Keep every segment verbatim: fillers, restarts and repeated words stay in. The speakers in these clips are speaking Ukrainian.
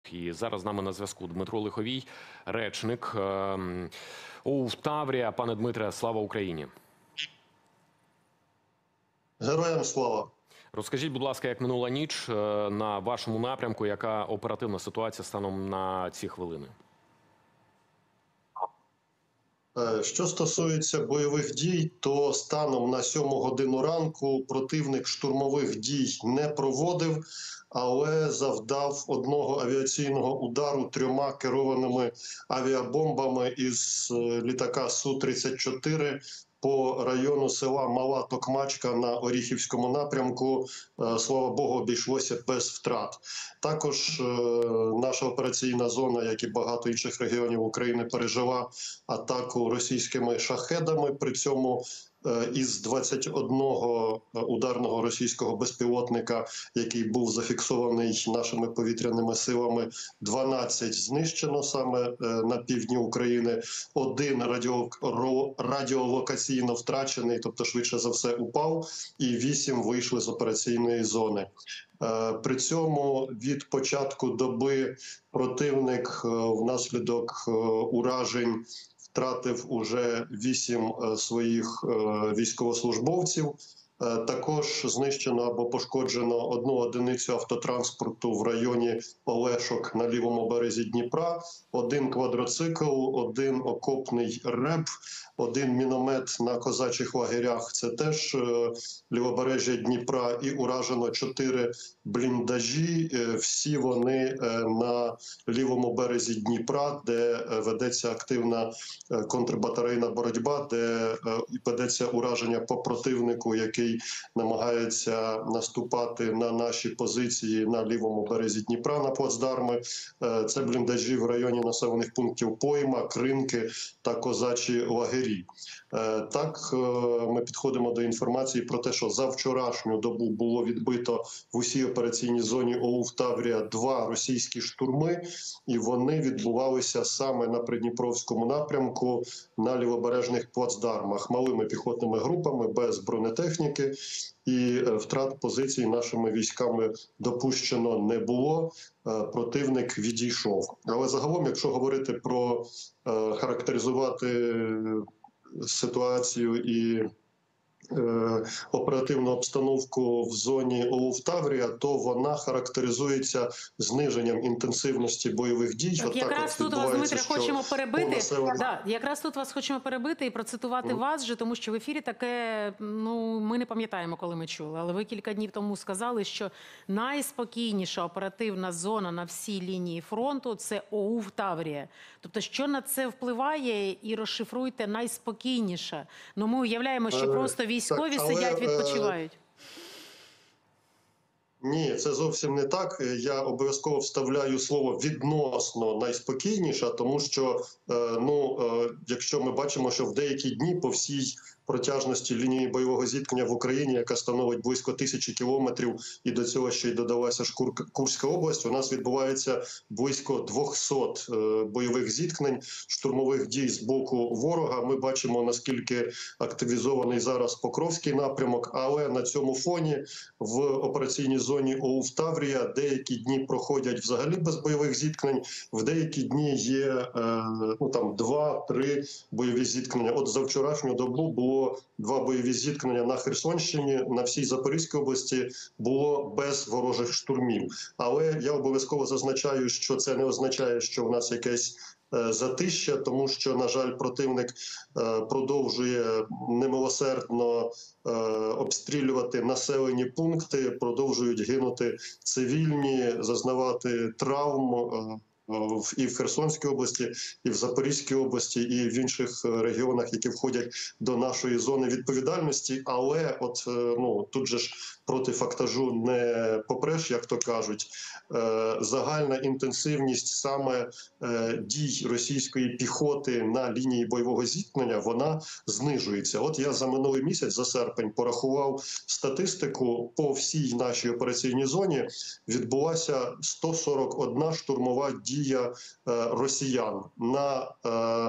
І зараз з нами на зв'язку Дмитро Лиховій, речник ОУВ «Таврія». Пане Дмитре, слава Україні! Героям слава! Розкажіть, будь ласка, як минула ніч на вашому напрямку, яка оперативна ситуація станом на ці хвилини? Що стосується бойових дій, то станом на сьому годину ранку противник штурмових дій не проводив, але завдав одного авіаційного удару трьома керованими авіабомбами із літака Су тридцять чотири по району села Мала Токмачка на Оріхівському напрямку. Слава Богу, обійшлося без втрат. Також наша операційна зона, як і багато інших регіонів України, пережила атаку російськими шахедами. При цьому із двадцяти одного ударного російського безпілотника, який був зафіксований нашими повітряними силами, дванадцять знищено саме на півдні України, один радіо... радіолокаційно втрачений, тобто швидше за все упав, і вісім вийшли з операційної зони. При цьому від початку доби противник внаслідок уражень втратив уже вісім своїх військовослужбовців. Також знищено або пошкоджено одну одиницю автотранспорту в районі Олешок на лівому березі Дніпра, один квадроцикл, один окопний РЕБ, один міномет на козачих лагерях. Це теж лівобережжя Дніпра, і уражено чотири бліндажі. Всі вони на лівому березі Дніпра, де ведеться активна контрбатарейна боротьба, де ведеться ураження по противнику, який намагається наступати на наші позиції на лівому березі Дніпра на плацдарми. Це бліндажі в районі населених пунктів Пойма, Кринки та козачі лагері. Так, ми підходимо до інформації про те, що за вчорашню добу було відбито в усій операційній зоні ОУВ «Таврія» два російські штурми, і вони відбувалися саме на Придніпровському напрямку на лівобережних плацдармах, малими піхотними групами, без бронетехніки, і втрат позицій нашими військами допущено не було. Противник відійшов. Але загалом, якщо говорити про характеризувати ситуацію і е, оперативну обстановку в зоні ОУВ «Таврія», то вона характеризується зниженням інтенсивності бойових дій. Так, якраз тут вас, Дмитре, хочемо перебити. Населення... Да, якраз тут вас хочемо перебити і процитувати mm. вас же, тому що в ефірі таке, ну, ми не пам'ятаємо, коли ми чули, але ви кілька днів тому сказали, що найспокійніша оперативна зона на всій лінії фронту – це ОУВ «Таврія». Тобто, що на це впливає, і розшифруйте найспокійніше. Ну, ми уявляємо, що просто військові так, але, сидять, відпочивають. Ні, це зовсім не так. Я обов'язково вставляю слово «відносно найспокійніша», тому що, ну, якщо ми бачимо, що в деякі дні по всій протяжності лінії бойового зіткнення в Україні, яка становить близько тисячі кілометрів, і до цього ще й додалася ж Курська область, у нас відбувається близько двохсот бойових зіткнень, штурмових дій з боку ворога. Ми бачимо, наскільки активізований зараз Покровський напрямок, але на цьому фоні в операційній зоні ОУВ «Таврія» деякі дні проходять взагалі без бойових зіткнень, в деякі дні є ну, там два-три бойові зіткнення. От за вчорашню добу було два бойові зіткнення на Херсонщині, на всій Запорізькій області було без ворожих штурмів. Але я обов'язково зазначаю, що це не означає, що в нас якесь затища, тому що, на жаль, противник продовжує немилосердно обстрілювати населені пункти, продовжують гинути цивільні, зазнавати травм і в Херсонській області, і в Запорізькій області, і в інших регіонах, які входять до нашої зони відповідальності. Але от, ну, тут же ж проти фактажу не попреш, як то кажуть. Загальна інтенсивність саме дій російської піхоти на лінії бойового зіткнення, вона знижується. От я за минулий місяць, за серпень, порахував статистику. По всій нашій операційній зоні відбулася сто сорок одна штурмова дія росіян на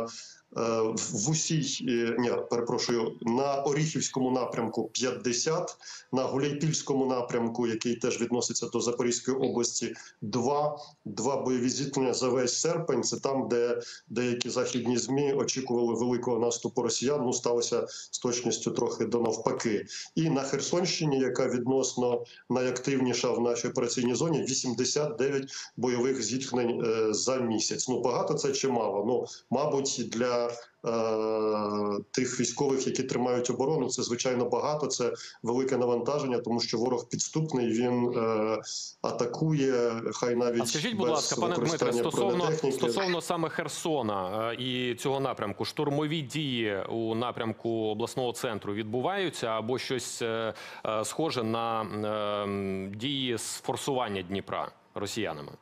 в усій, ні, перепрошую, на Оріхівському напрямку п'ятдесят, на Гуляйпільському напрямку, який теж відноситься до Запорізької області, два, два бойові зіткнення за весь серпень. Це там, де деякі західні ЗМІ очікували великого наступу росіян, ну сталося з точністю трохи до навпаки. І на Херсонщині, яка відносно найактивніша в нашій операційній зоні, вісімдесят дев'ять бойових зіткнень за місяць. Ну багато це чи мало? Ну, мабуть, для тих військових, які тримають оборону, це звичайно багато, це велике навантаження, тому що ворог підступний, він е, атакує, хай навіть а скажіть, будь без ласка, пане Дмитре, стосовно, стосовно саме Херсона і цього напрямку, штурмові дії у напрямку обласного центру відбуваються або щось е, е, схоже на е, дії з форсування Дніпра росіянами?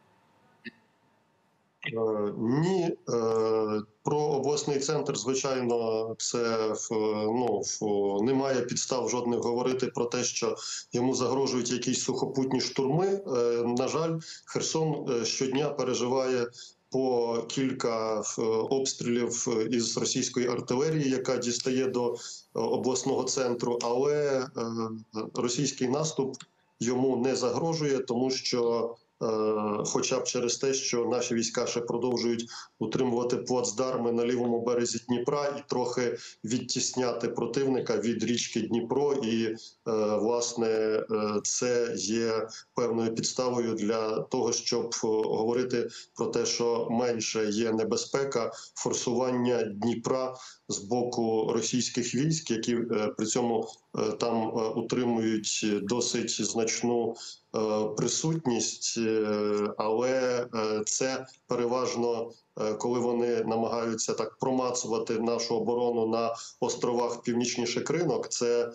Ні, про обласний центр, звичайно, це ну, немає підстав жодних говорити про те, що йому загрожують якісь сухопутні штурми. На жаль, Херсон щодня переживає по кілька обстрілів із російської артилерії, яка дістає до обласного центру, але російський наступ йому не загрожує, тому що хоча б через те, що наші війська ще продовжують утримувати плацдарми на лівому березі Дніпра і трохи відтісняти противника від річки Дніпро. І, власне, це є певною підставою для того, щоб говорити про те, що менше є небезпека форсування Дніпра з боку російських військ, які при цьому там утримують досить значну присутність, але це переважно, коли вони намагаються так промацувати нашу оборону на островах північніших ринок, це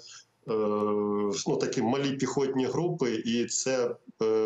ну, такі малі піхотні групи, і це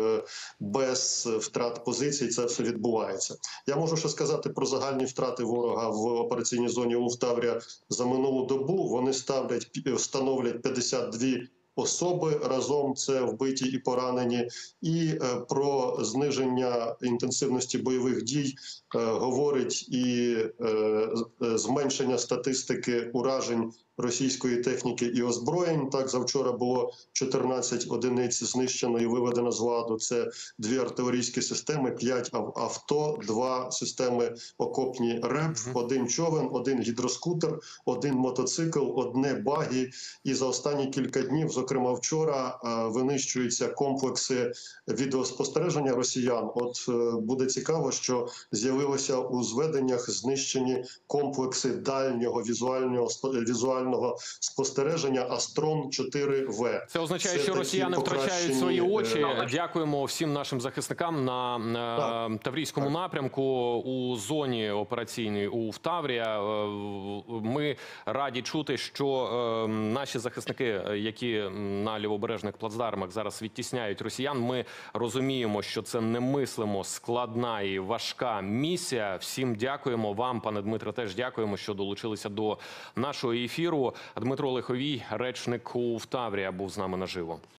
без втрат позицій це все відбувається. Я можу ще сказати про загальні втрати ворога в операційній зоні Улух-Таврія за минулу добу. Вони ставлять, становлять п'ятдесят дві особи, разом це вбиті і поранені, і е, про зниження інтенсивності бойових дій е, говорить і е, зменшення статистики уражень російської техніки і озброєнь. Так, завчора було чотирнадцять одиниць знищено і виведено з ладу. Це дві артилерійські системи, п'ять авто, два системи окопні РЕП, один човен, один гідроскутер, один мотоцикл, одне багі. І за останні кілька днів, зокрема вчора, винищуються комплекси відеоспостереження росіян. От буде цікаво, що з'явилося у зведеннях знищені комплекси дальнього візуального візуального спостереження Астрон чотири В. Це означає, це що росіяни втрачають свої очі. Дякуємо всім нашим захисникам на, на Таврійському напрямку у зоні операційної у Таврія. Ми раді чути, що наші захисники, які на лівобережних плацдармах зараз відтісняють росіян, ми розуміємо, що це немислимо складна і важка місія. Всім дякуємо вам, пане Дмитре, теж дякуємо, що долучилися до нашого ефіру. Дмитро Лиховій, речник УВ Таврія, був з нами наживо.